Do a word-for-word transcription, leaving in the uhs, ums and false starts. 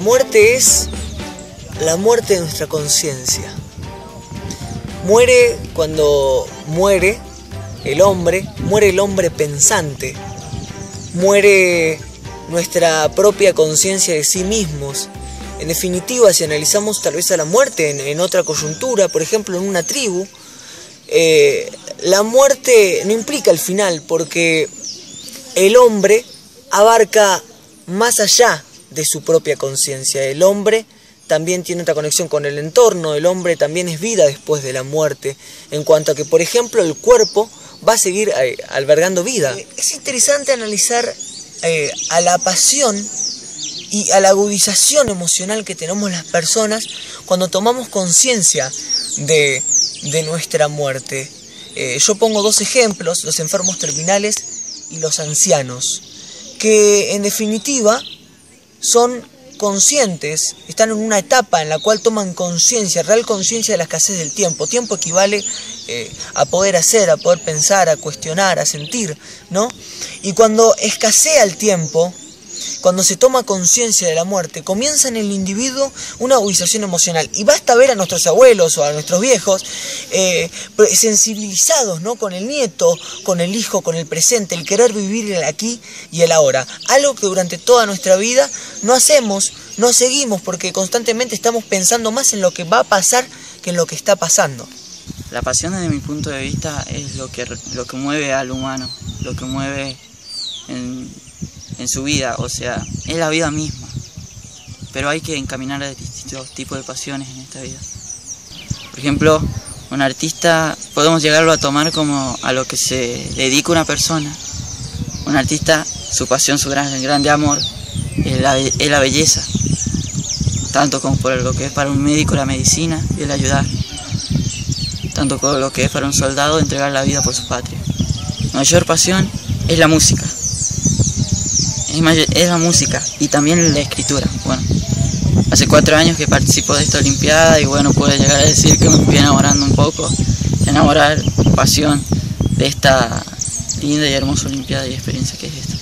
muerte es la muerte de nuestra conciencia. Muere cuando muere el hombre, muere el hombre pensante, muere nuestra propia conciencia de sí mismos. En definitiva, si analizamos tal vez a la muerte en, en otra coyuntura, por ejemplo en una tribu, eh, la muerte no implica el final, porque el hombre abarca más allá de su propia conciencia. El hombre también tiene otra conexión con el entorno, el hombre también es vida después de la muerte, en cuanto a que, por ejemplo, el cuerpo va a seguir eh, albergando vida. Eh, es interesante analizar eh, a la pasión y a la agudización emocional que tenemos las personas cuando tomamos conciencia de, de nuestra muerte. Eh, yo pongo dos ejemplos, los enfermos terminales y los ancianos, que en definitiva son conscientes, están en una etapa en la cual toman conciencia, real conciencia de la escasez del tiempo. Tiempo equivale eh, a poder hacer, a poder pensar, a cuestionar, a sentir, ¿no? Y cuando escasea el tiempo, cuando se toma conciencia de la muerte, comienza en el individuo una agudización emocional. Y basta ver a nuestros abuelos o a nuestros viejos eh, sensibilizados, ¿no?, con el nieto, con el hijo, con el presente, el querer vivir el aquí y el ahora. Algo que durante toda nuestra vida no hacemos, no seguimos, porque constantemente estamos pensando más en lo que va a pasar que en lo que está pasando. La pasión, desde mi punto de vista, es lo que, lo que mueve al humano, lo que mueve en... en su vida, o sea, es la vida misma, pero hay que encaminar a distintos tipos de pasiones en esta vida. Por ejemplo, un artista podemos llegarlo a tomar como a lo que se dedica una persona. Un artista, su pasión, su gran, grande amor es la, es la belleza, tanto como por lo que es para un médico la medicina y el ayudar, tanto como lo que es para un soldado entregar la vida por su patria. La mayor pasión es la música. Es la música y también la escritura. Bueno, hace cuatro años que participo de esta olimpiada y bueno, puedo llegar a decir que me fui enamorando un poco, enamorar, pasión de esta linda y hermosa olimpiada y experiencia que es esta.